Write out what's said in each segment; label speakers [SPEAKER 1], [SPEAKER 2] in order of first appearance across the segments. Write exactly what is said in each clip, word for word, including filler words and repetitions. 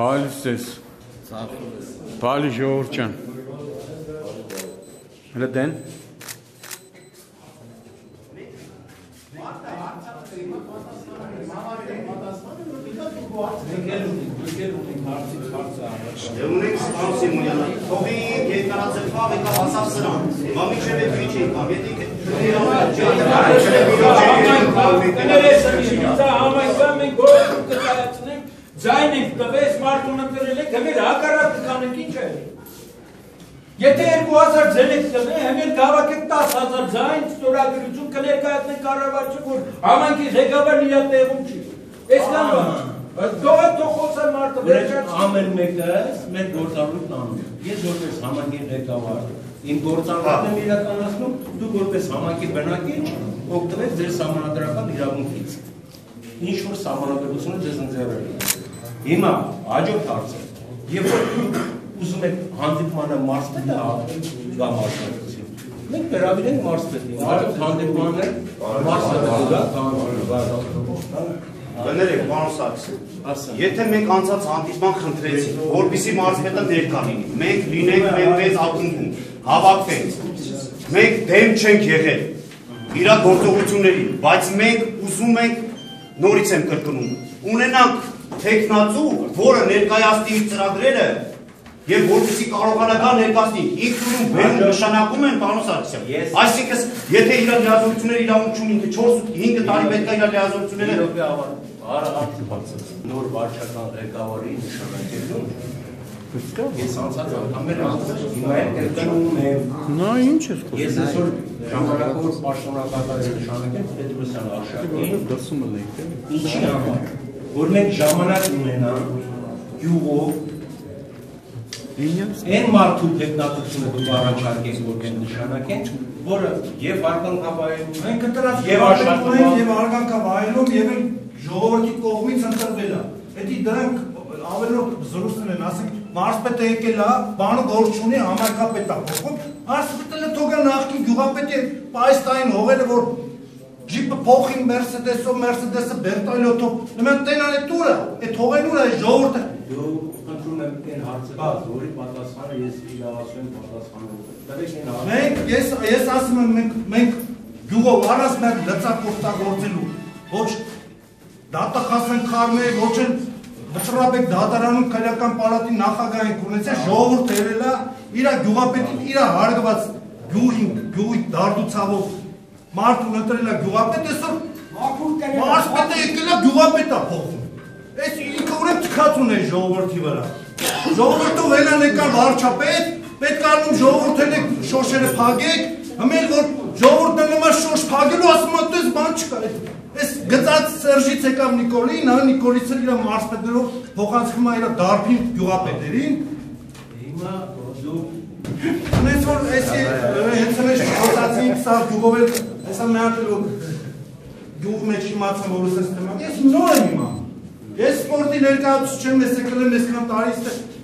[SPEAKER 1] Palistes. Pali Georgian. Hele den.
[SPEAKER 2] Ունենք սպանսիմույանը, թողի երկարացել խաղ եկավ ասավ սրան, մամիչև է վիչ եկավ, եթե
[SPEAKER 3] համայնքան մենք գործում կտայացնենք, ձայն ենք տվես, մարդուն ընտրել եք, հմեր հակառակ կանենք ինչ է։ Եթե երկու հազար ձեն եք տվել, հմեր գավակեք տասը հազար ձայն, ստորագրություն կներկայացնենք կառավարություն, որ համայնքի ղեկավարն իր տեղում չի։ Այսքան բան։ Դողը տոխոցը մարդը վերջաց
[SPEAKER 4] ամեն մեկը մեր գործառույթն անում է։ Ես որպես համայնքի ղեկավար իմ գործառույթն եմ իրականացնում, դու որպես համայնքի բնակիչ օգտվեք ձեր սահմանադրական իրավունքից։ Ինչ որ սահմանադրությունը ձեզ ընձեռել է։ Հիմա հաջորդ հարցը, երբ որ ուզում եք հանդիպմանը մարզպետը գա մարզպետություն, մենք վերաբերենք մարզպետին, հաջորդ հանդիպմանը մարզպետը
[SPEAKER 2] Գներեք, պարոն Սարգսյան, եթե մենք անցած հանդիպման խնդրեցինք, որպեսզի մարզպետը ներկա լինի, մենք լինենք մեր մեծ ակումբում, հավաքվենք, մենք դեմ չենք եղել իր գործողություններին, բայց մենք ուզում ենք, նորից եմ կրկնում, ունենանք թեկնածու, որը ներկայացնի իր ծրագրերը եւ որպեսզի կարողանա գա ներկայացնի, ինքնուրույն բերում նշանակում են պարոն Սարգսյան, այսինքն եթե իր լիազորությունները իրավունք չունի, չորս հինգ տարի պետք է իր լիազորությունները
[SPEAKER 4] նոր վարչական ղեկավարի նշանակելուն ես անցած անգամներ հիմա էլ կրկնում եմ
[SPEAKER 1] Նա ինչ ես խոսում
[SPEAKER 4] ես այսօր ժամանակավոր պաշտոնակատարի նշանակել Պետրոսյան Արշակին
[SPEAKER 1] դասում եք
[SPEAKER 4] ինչի համար որ մենք ժամանակ ունենանք յուղով Այն մարդու թեկնածությունը դուք առաջարկեք որ կեն նշանակեն, որը եւ հարգանքավայելում
[SPEAKER 3] մենք ընտրած եւ աշխատում եւ հարգանքավայելում եւ ժողովրդի կողմից ընտրվել է։ Էդի դրանք ավելորդ զրույցներ են, ասենք մարզպետը եկել է, բանը գործ չունի, համայնքապետ է փոխում, մարզպետը թողա նախկին գյուղապետի պայստային հողերը որ ջիպը փոխին Mercedes-ով, Mercedes-ը Bertolotով, նման տենան է տուրը, այդ հողեն ուր է ժողովուրդը
[SPEAKER 4] Են հարցը որի պատասխանը ես իրավասու եմ պատասխանում
[SPEAKER 3] Մենք, ես ասում եմ մենք գյուղով առած մեր լծակ օգտագործելու ոչ դատախազ են խառնել, ոչ են վճռաբեկ դատարանում քրեական պալատի նախագահ ենք ունեցել, ժողովուրդը ելել է իր գյուղապետին իր հարգված գյուղին, գյուղի դարդուցավով մարդուն ընտրել է գյուղապետ, այսօր մարզպետը եկել է գյուղապետ է փոխում Այս ինքը ուրեմն թքած ունի ժողովրդի վրա Ժողովուրդը վելան եկան վարչապետ, պետք է անում ժողովուրդը շոշերը փագեք, հմել որ ժողովուրդը նման շոշ փագելու ասում է դες բան չկա։ Այս գծած Սերժից եկավ Նիկոլին, հա Նիկոլիցը իր մարզպետներով փոխանցվում է իր դարբին գյուղապետերին։
[SPEAKER 4] Հիմա դու
[SPEAKER 3] Ունես որ էսի հենց մեջ խոսացինք սա գյուղով էլ հեսա մի հատ գյուղ մեջ իմացա որ ուզես թեմա։ Ես նոր եմ իմա։ Ես սպորտի ներկայացուցիչ չեմ, ես եկել եմ այսքան տարի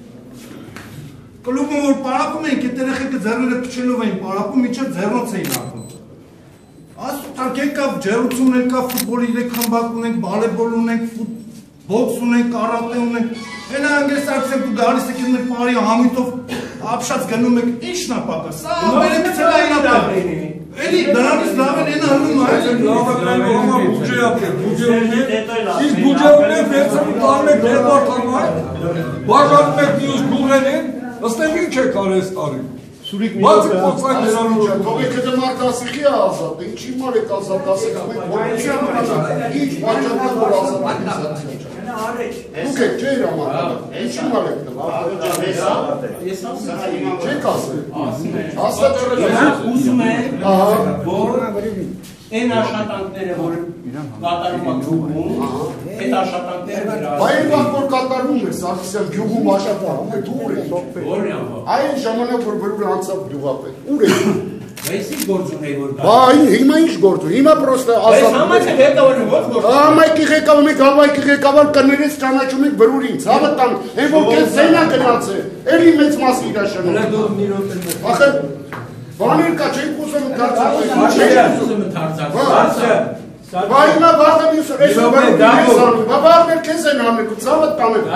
[SPEAKER 3] կլուբում որ պարապում ենք, այդ երեխեքը ձեռները փչելով էին պարապում, մինչև ձեռնոց էին ակում։ Ասում եկավ ջերուցում եկավ ֆուտբոլի երեք խմբակ ունենք, բալեբոլ ունենք, բոքս ունենք, կարատե ունենք։ Հենա անգես արձեք դու գալիս եք մեր բարի համիտով ապշած գնում եք, ի՞նչն է պակաս։ Սա վերևից էլ այն ապա։ Էլի դրանից լավ են այն անում այլ
[SPEAKER 5] լավ է նոմա բյուջե ապրել, բյուջե ունի, իսկ բյուջե ունի վերցնում տանում եք դեպարտարման, բաժանում եք մյուս գուղերին, ըստեղ ինչ եք արել այս տարի։ Բացի փոխանցան դրանով
[SPEAKER 6] թողեք դա մարդ ասիքի ազատ, ինչի մար եք ազատ, ասեք մենք ոչինչ ինչ պատճառով որ ազատ եք։ Դուք եք չէ իրավական, ինչի մար եք դա։
[SPEAKER 4] Ես ասում
[SPEAKER 6] չեք ասել։ Ասած
[SPEAKER 4] ուզում եմ, որ այն աշխատանքները, որ կատարում եք գյուղում, այդ աշխատանքները
[SPEAKER 6] Բայց վաղ որ կատարվում է Սարգսյան գյուղում աշխատանք, դուր է։ Այն ժամանակ որ բրուր անցավ գյուղապետ, ուր է։
[SPEAKER 4] Բայց ինչ գործ ունեի որ
[SPEAKER 6] Բայց հիմա ինչ գործ ունի, հիմա պրոստը
[SPEAKER 4] ազատ։ Բայց համայնքի ղեկավարը ո՞ց գործ։
[SPEAKER 6] Համայնքի ղեկավարը, մենք համայնքի ղեկավար կներես ճանաչում ենք բրուրին, ցավը տան, այն որ քեզ զենա գնացել, էլի մեծ մաս իր աշխատանք։ Ախր բաներ կա, չենք ուզում ընդարձակել։
[SPEAKER 4] Չենք ուզում ընդարձակել։
[SPEAKER 6] Բա հիմա վաղը մյուս օր ես ուրեմն ես անում, բա վաղը քեզ են անում, ցավը տանում։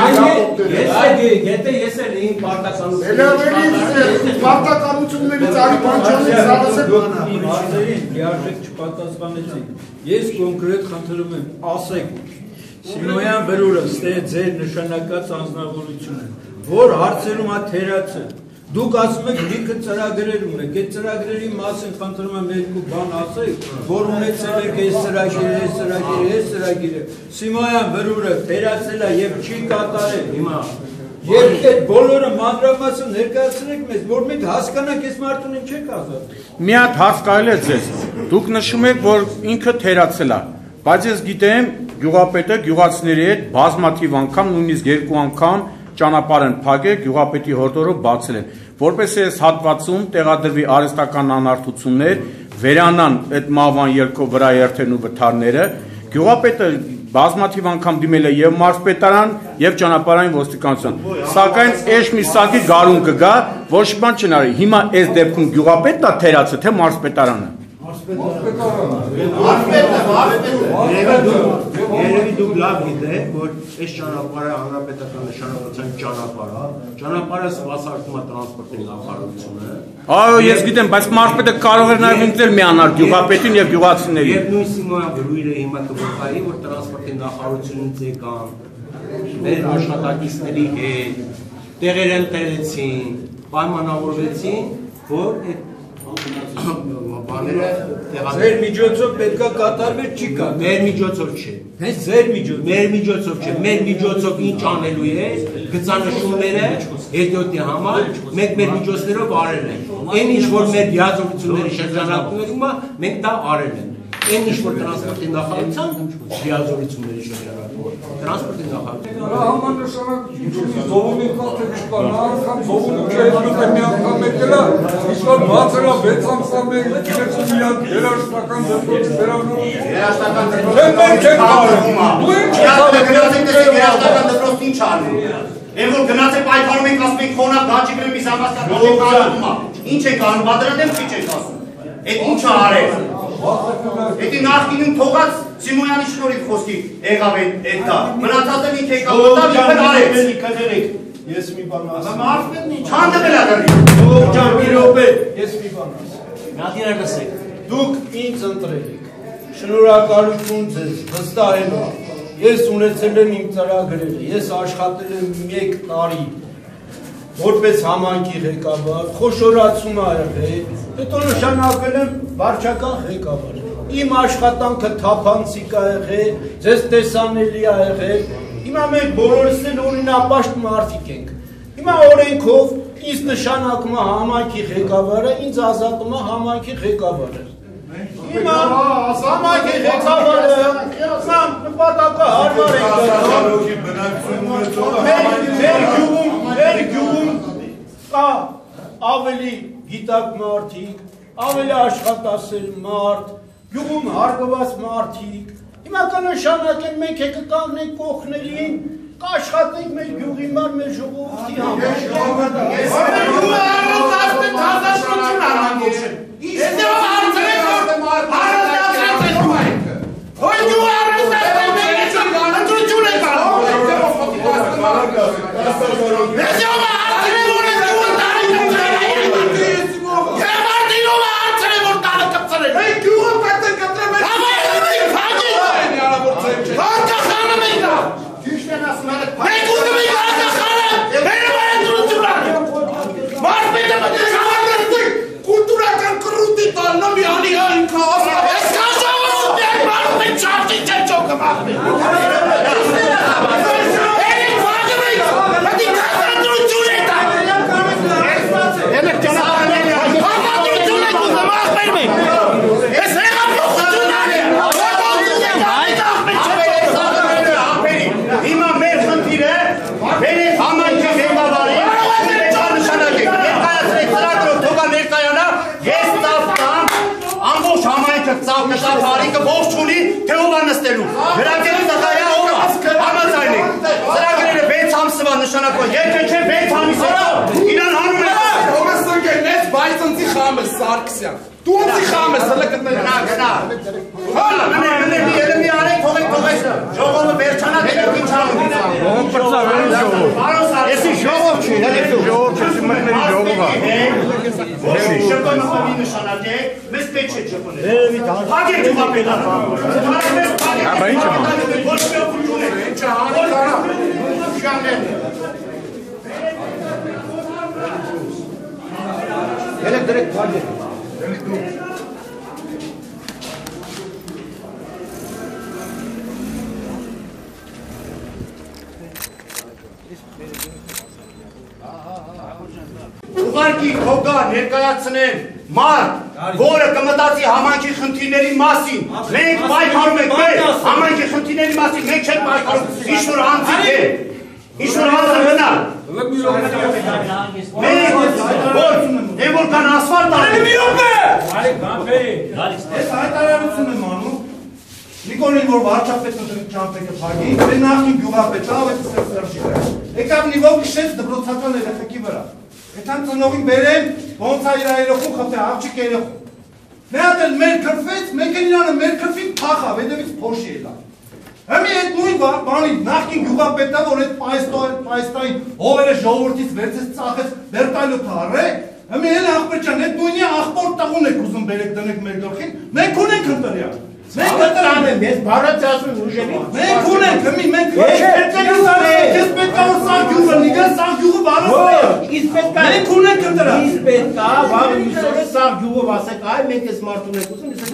[SPEAKER 4] Եթե ես էլ իմ պարտականություն։
[SPEAKER 6] Էլավերի պարտականություններից արի բանջանից զարասել։
[SPEAKER 5] Մարզերին լիարժեք չպատասխանեցիք։ Ես կոնկրետ խնդրում եմ, ասեք Սիմոյան Բրուրը ստե ձեր նշանակած անձնավորությունը, որ հարցերում է թերացել։ Դուք ասում եք լիքը ծրագրեր ունեք, այդ ծրագրերի մասին խնդրում եմ երկու բան ասեք, որ ունեցել եք այս ծրագիրը, այս ծրագիրը, այս ծրագիրը։ Սիմոյան Բրուրը թերացել է եւ չի կատարել հիմա։ Եվ այդ բոլորը մանրամասն ներկայացրեք մեզ, որ մենք հասկանանք այս մարդուն ինչ եք ասում։
[SPEAKER 1] Մի հատ հարց կարելի է ձեզ։ Դուք նշում եք, որ ինքը թերացել է, բայց ես գիտեմ, գյուղապետը գյուղացիների հետ բազմաթիվ անգամ, նույնիսկ երկու անգամ ճանապարհ են փակել, գյուղապետի հորդորով բացել են, որպես այս հատվածում տեղադրվի արհեստական անարդություններ, վերանան այդ մահվան ելքով վրա երթերն ու վթարները, գյուղապետը բազմաթիվ անգամ դիմել է եւ մարզպետարան եւ ճանապարհային ոստիկանություն, սակայն այս մի սակի գարուն կգա, ոչ մի բան չեն արի։ Հիմա այս դեպքում գյուղապետն է թերացել, թե մարզպետարանը։
[SPEAKER 4] Երևի դուք լավ գիտեք, որ այս ճանապարհը հանրապետական նշանակության ճանապարհ է, ճանապարհը սպասարկում է տրանսպորտի նախարարությունը։
[SPEAKER 1] Այո, ես գիտեմ, բայց մարզպետը կարող էր նաև ինքն էլ միանալ գյուղապետին եւ գյուղացիներին։
[SPEAKER 4] Եվ նույն Սիմոյան Բրուրը հիմա կվկայի, որ տրանսպորտի նախարարությունից եկան, մեր աշխատակիցների հետ տեղեր ընտրեցին, պայմանավորվեցին, որ այդ
[SPEAKER 5] Ձեր միջոցով պետքա կատարվել չի կա։
[SPEAKER 4] Մեր միջոցով չէ։
[SPEAKER 5] Հենց ձեր միջոցով։
[SPEAKER 4] Մեր միջոցով չէ։ Մեր միջոցով ինչ անելու է, գծանշումները հետիոտի համար մենք մեր միջոցներով արել ենք։ Այն ինչ որ մեր դիազորությունների շրջանակներում է, մենք դա արել ենք։ Այն ինչ որ տրանսպորտի նախարարության դիազորությունների շրջանակում, տրանսպորտի նախարարության
[SPEAKER 5] Համանշանակություն զովունի կաթը չկա, նա անգամ զովունի չեզմիտ է մի անգամ եկել է, իսկան բացել է վեց ամսամ է, գիրեցում միան երաշտական դեպրոցի վերանում։
[SPEAKER 2] Երաշտական դեպրոցի ինչ արվում։ Են որ գնաց է պայքարում ենք ասում ենք խոնավ գաչի գրեմ մի զամաստար գաչի կարում է։ Ինչ ենք անում, բադրան դեմ քիչ ենք ասում։ Էդ ինչ է արել։ Էդի նախկինում թողած Սիմոյանի շնորհիվ խոսքի եղավ այդ դա։ Մնացածը ինք եկավ մտավ եւ արեց։
[SPEAKER 3] Ես մի բան ասեմ։
[SPEAKER 2] Մարզպետն ինչ հանդեպել է դրի։
[SPEAKER 3] Դուք ջան մի րոպե, ես մի բան ասեմ։
[SPEAKER 4] Նադիրը լսեք։
[SPEAKER 3] Դուք ինձ ընտրել եք։ Շնորհակալություն ձեզ վստահելու։ Ես ունեցել եմ իմ ծրագրերը։ Ես աշխատել եմ մեկ տարի որպես համայնքի ղեկավար, խոշորացում ա եղել, հետո նշանակել եմ վարչական ղեկավար։ Իմ աշխատանքը թափանցիկ ա եղել, ձեզ տեսանելի ա եղել։ Հիմա մենք բոլորս էլ օրինապաշտ մարդիկ ենք։ Հիմա օրենքով ինձ նշանակում է համայնքի ղեկավարը, ինձ ազատում է համայնքի ղեկավարը։ Հիմա համայնքի ղեկավարը սամ նպատակը հարմար է։ Մեր գյուղում կա ավելի գիտակ մարդիկ, ավելի աշխատասեր մարդ, գյուղում հարգված մարդիկ։ Հիմա կնշանակեն մենք եկը կանգնենք կողքներին, կաշխատենք մեր գյուղի մար, մեր ժողովրդի համար։
[SPEAKER 2] Ես գյուղը առանձնացնեմ հազարշնություն առանձնացնեմ։ Ես դեպ արդրեք որ առանձնացրեց է գյուղայքը։ Հոյ գյուղը առանձնացնեմ մենք ես ընտրություն ենք անում։ Ես գյուղը արդրեք որ ես գյուղը տարի կպցրել։ Եմ արդինում է արդրեք որ տարը կպցրել։ Մենք գյուղը պետք է կտրեմ ենք։ Հավա ենք փագի։ Հարկախանը մենք դա։ Ճիշտ են ասում են։ Մենք ուզում ենք հարկախանը։ Հերևան ընտրություն անում։ Մարզպետը մտես հավաքեցիք կուլտուրական կռուտի տալնա մի անի ինքը ասա։ Ես կազավում դեր մարզպետ չավճի չեմ չոքը մաղվի։ Երեք վագում ենք, հատի կազանդրություն է տա։ Երեք ճանապարհներ է։ Կազանդրություն եք ուզը մարզպեր մենք։ Ես հեղափոխություն արի։ Հիմա մեր խնդիրը մեր համայնքի ղեկավարի նշանակեք, ներկայացրեք ծրագրով թողա ներկայանա, ես ծավ տամ, ամբողջ համայնքը ծավ կտա բարիկը ողջ ունի, թե ով է նստելու, գրակելու տղայա ով է, համաձայնեք, ծրագրերը վեց ամսվա նշանակվա, եթե չէ վեց ամիս հետո, իրան հանուն է։
[SPEAKER 6] Ողս ընկերնես բայց ընցի խամս
[SPEAKER 5] Սարգսյան։ Դու ոնցի խամ ես, հələ գտնել։
[SPEAKER 2] Գնա, գնա։ Հալա, մնե, մնե, մի ելեմի արեք, թողեք, թողեք։ Ժողովը վերջանա դեպք ինչ անում։
[SPEAKER 1] Ողոք պրծավ, էլի ժողով։
[SPEAKER 2] Պարոն Սարգսյան,
[SPEAKER 1] Էսի ժողով չի, էլի ժողով չի, մտնելի ժողով է։
[SPEAKER 2] Ոչ շփոթմունքի նշանակեք, մեզ պետք չէ շփոթել։ Փակեք ճուղապետարը։ Փակեք, փակեք։
[SPEAKER 1] Աբա ինչ է։
[SPEAKER 2] Ոչ մի օգուտ չունեք։
[SPEAKER 6] Ինչ անի կարա։ Շանեն։
[SPEAKER 4] Ելեք դրեք փակեք։
[SPEAKER 2] Ուղարկի քոգա ներկայացնեն մարդ, որը կմտածի համայնքի խնդիրների մասին։ Մենք պայքարում ենք մեր համայնքի խնդիրների մասին, մենք չենք պայքարում ինչ-որ անձիկ է, ինչ-որ անձը մնա։ Մենք որ դեմ որ կան ասֆալտ արել։
[SPEAKER 3] Ես հայտարարություն եմ անում Նիկոլին, որ վարչապետն ընտրի ճամպետը փակի, դե նախին գյուղապետը ավետը սերժի վրա։ Եկավ նիվով քշեց դպրոցական երեխեքի վրա։ Էթան ծնողին բերեն, ոնց է իր երեխուն խփե, աղջիկ երեխուն։ Մի հատ էլ մեր քրֆեց, մեկ էլ իրանը մեր քրֆին փախավ, հետևից փոշի ելա։ Հիմի այդ նույն բանի նախին գյուղապետը, որ այդ պայստային հողերը ժողովրդից վերցեց ծախեց, վերտալյոթը առե, հիմի էլ աղբեր ջան, այդ նույնի աղբոր տաղուն եք ուզում բերեք դնեք մեր գլխին, մենք ունենք ընտրյալ։ Մենք ընտրան եմ, ես բառած ասում ուժերի։ Մենք ունենք, հիմի մենք ես պետք է որ սաղ գյուղը լիգա, սաղ գյուղը բարով է։ Իսկ պետք է մենք ունենք ընտրան։
[SPEAKER 4] Իսկ պետք է վաղ միսորը սաղ գյուղով ասեք, այ մենք ես մարդուն եք ուզում, ես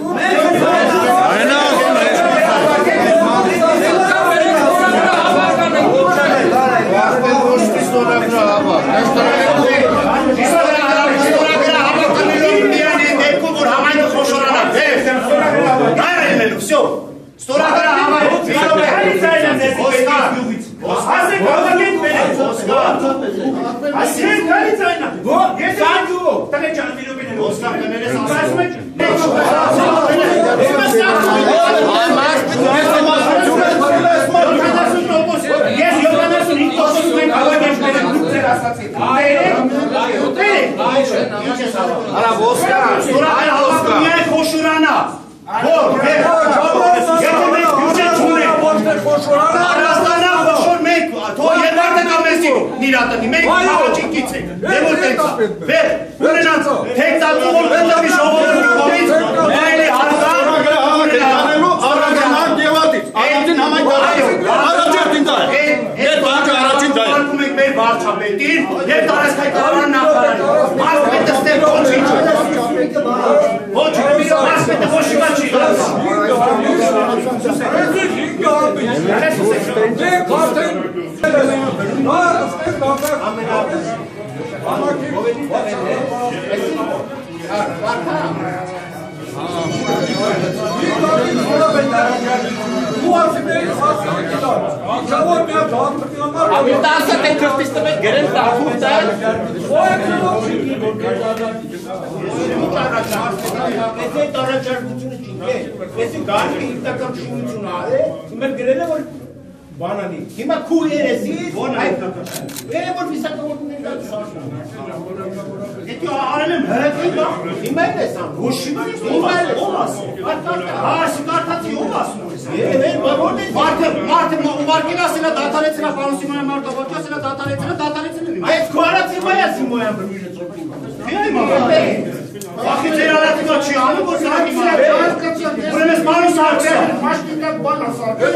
[SPEAKER 2] Все, ստորագրա համայնք, ասեք հավաքեք մերեք, ասեք գալից այնա, ես անգյուղով, տղե ճան վիրոպին եմ, ոսկան կներես ասում եք, ես յոթանասուն ինք տոքսում ենք հավաքեք մերեք, դուք ձեր ասացիք, արա ոսկան, ստորագրա հավաքում միայն խոշուրանա, Որ, եթե մենք բյուջետ չունենք, Արաստանա խոշոր մենք, թող երկարդը կա մեզի նիրատնի, մենք առաջինքից ենք, դե որ տենցա, վեր, ունենանց, թեկցածու որ կնդավի ժողովրդի կողից, մայլի հարցան,
[SPEAKER 6] Առաջին դեվատից, առաջին համայնք առաջին դա է, այդ բանկը առաջին դա է։
[SPEAKER 2] Արկում ենք մեր վարչապետին և տարածքայքարան նախարարին, մարսպետը ստեղ ոչինչ է, ոչ, մարսպետը ոչ իվա չի
[SPEAKER 4] Ամիտասը տեն կրպիստը մեկ գերեն տախուղ տան Եթե այդ առաջարկությունը չինք է, եթե գարմի իպտական շինություն արե, մեր գրել է, որ բանանի, հիմա քու երեսից, վեր է, որ վիսակավորտն են դատ սաշնան Եթե արել եմ հրետվի բաղ, հիմա էլ ես ան, ոչիմա ես, հիմա էլ ես, ով ասում, հարսի կարտացի, ով ասում Մարդը ուվարկել ասելա դատարեցելա, պարոն Սիմոյան մարտավարջը ասելա դատարեցելա, դատարեցելա Այդ քո արած հիմա ես Սիմոյան բրույժը ծորպի Վախի ձեր արատիվա չի անում, որ սա հիմա Ուրեմ ես պարոն Սարգսյան
[SPEAKER 6] Մաշկինակ բան ասարկել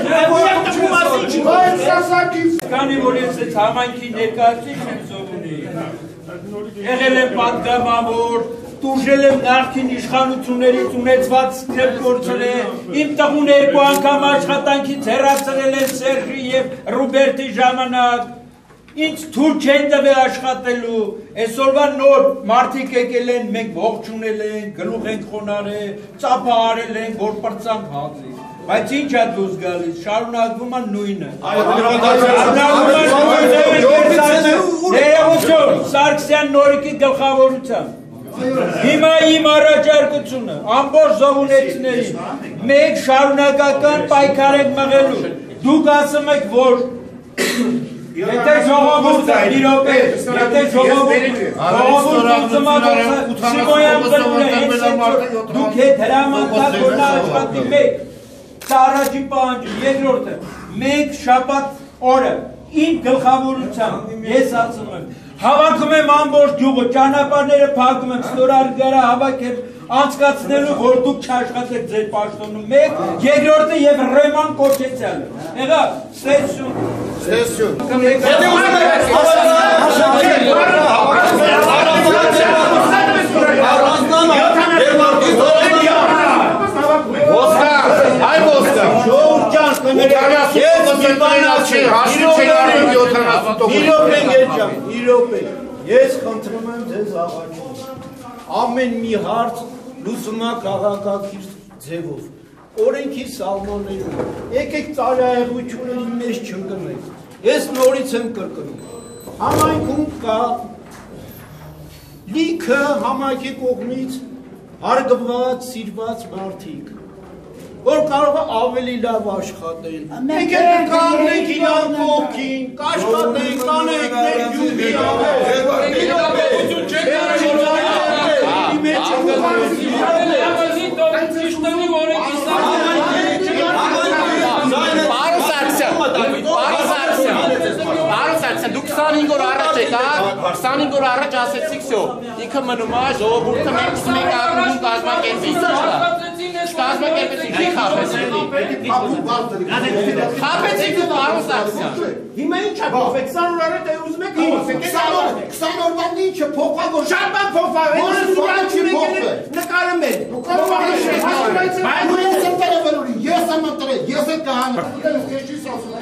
[SPEAKER 7] Կանի որ ես այդ համայնքի ներկայացիչ եմ զոհունի Եղել եմ պատգամավոր Տուժել եմ նախքին իշխանություններից ունեցված թեպքորցել է, իմ տղուն երկու անգամ աշխատանքից հեռացրել են Սերժի և Ռուբերտի ժամանակ, ինձ թույլ չեն տվել աշխատելու, այսօրվա նոր մարդիկ եկել են, մենք ողջունել ենք, գլուխ ենք խոնարել, ծափը արել ենք, որ պրծանք հացի, բայց ինչ է դուզ գալիս, շարունակվում է նույնը, ներողություն, Սարգսյան Նորիկի գլխավորությամբ Հիմա իմ առաջարկությունը, ամբողջ զոհունեցիներին, մեկ շարունակական պայքար ենք մղելու, դուք ասում եք, որ Եթե ժողովուրդը իրոպե, եթե ժողովուրդը ծմակոցը Շիմոյան կրում է հենց այդ դուք հետ հրամանտակ որ նա աշխատի մեկ, սա առաջի պահանջը, երկրորդը, մեկ շաբաթ օրը իմ գլխավորությամբ ես ասում եմ, հավաքում եմ ամբողջ գյուղը, ճանապարհները փակում եմ, ստորարգարա հավաքեմ անցկացնելու, որ դուք չաշխատեք ձեր պաշտոնում մեկ, երկրորդը եւ ռեման կոչեցյալը։ Եղավ, ստեսություն։
[SPEAKER 6] Ստեսություն։
[SPEAKER 2] Այ ոսկա, ժողովուրդ ջան, կներեք, ես մի բան ասեմ, իրոք են երջան, իրոք են, ես խնդրում եմ ձեզ աղաչում, ամեն մի հարց լուծումա քաղաքակիր ձևով, օրենքի սահմաններում, եկեք ծառայողությունների մեջ չընկնենք, ես նորից եմ կրկնում, համայնքում կա լիքը համայնքի կողմից հարգված, սիրված մարդիկ, որ կարող է ավելի լավ աշխատեն։ Մենք էլ կանգնենք իրար կողքին, կաշխատենք, կանենք մեր յուղի
[SPEAKER 8] դուք քսանհինգ օր առաջ եկաք, քսանհինգ օր առաջ ասեցիք всё, ինքը մնում է ժողովուրդը մենք ուզում ենք ակումբում կազմակերպել, կազմակերպեցին, չի խաբեցին, խաբեցին դու պարոն Սարգսյան,
[SPEAKER 2] հիմա ինչ է փոխվել, քսան օր առաջ ուզում եք քսան օրվան ինչը փոխվա, որ շատ բան փոխվա, նկարում են,
[SPEAKER 6] ես եմ ընտրել, ես եմ կահանա, ես չի ասում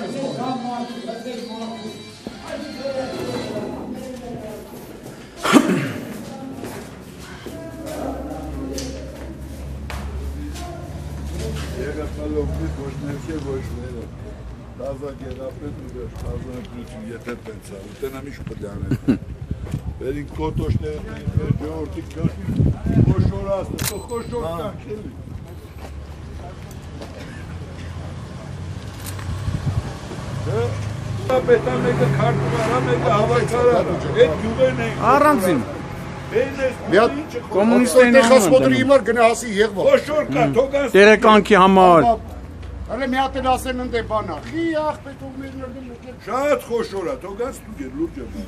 [SPEAKER 5] Եղակալովնից ոչ ներքե ոչ ները, տազա գերապետ ու վերջ, տազա ընտրություն եթե տենց ա, ուտենամ ինչ պլյանել, վերին կոտոշները մեր ժողորդի կրպի, խոշոր աստ, թո խոշոր կանք էլի։ Պետա մեկը քարտուղարա, մեկը հավաքարարա, այդ գյուղերն են։
[SPEAKER 1] Առանձին։
[SPEAKER 6] Կոմունիստային անում են գնա հասի եղվա։
[SPEAKER 5] Խոշոր կա, թոգանց։
[SPEAKER 1] Տերեկանքի համար։
[SPEAKER 6] Հələ մի հատ էլ ասեն ընդ է բանա։ Խի աղպետողներն են եկել։
[SPEAKER 5] Շատ խոշոր է, թոգանց դուք եք լուրջ եմ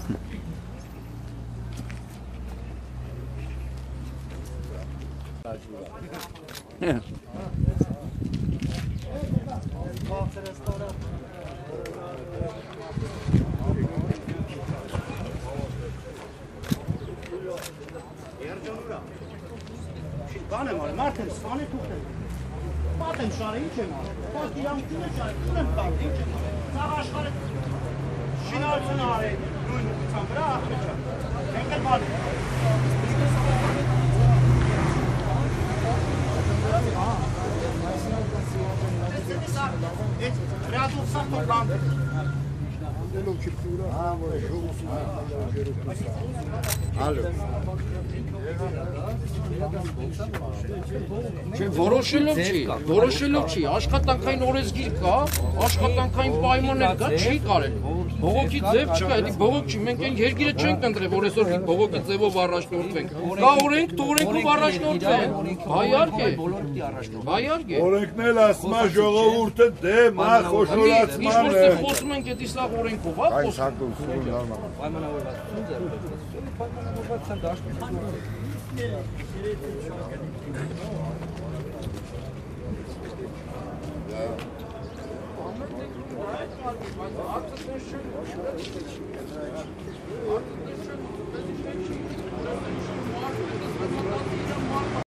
[SPEAKER 2] Բան եմ արել, մարդ եմ, սպան է թուղթ եմ, պատ եմ շարը, ինչ եմ արել, պատ իրանքուն է շարել, ուր եմ տալ, ինչ եմ արել, ծաղ աշխարը շինարություն արել, նույն ուղղության վրա, աղբե չան, ենք էլ բան եմ։ Ռեադուքսան տոպլան է։
[SPEAKER 8] Որոշելով չի, որոշելով չի, աշխատանքային օրենսգիր կա, աշխատանքային պայմաններ կա, չի կարել, բողոքի ձև չկա, էդի բողոք չի, մենք այն երկիրը չենք ընտրել, որ այսօր բողոքի ձևով առաջնորդվենք, կա օրենք, դու օրենքով առաջնորդվենք, բայարկ է, բայարկ է։
[SPEAKER 5] Օրենքն էլ ասում է ժողովուրդը դեմ, ա խոշորացման է։
[SPEAKER 8] Ինչ խոսում ենք էդի սաղ օրենքով, ա խոսում։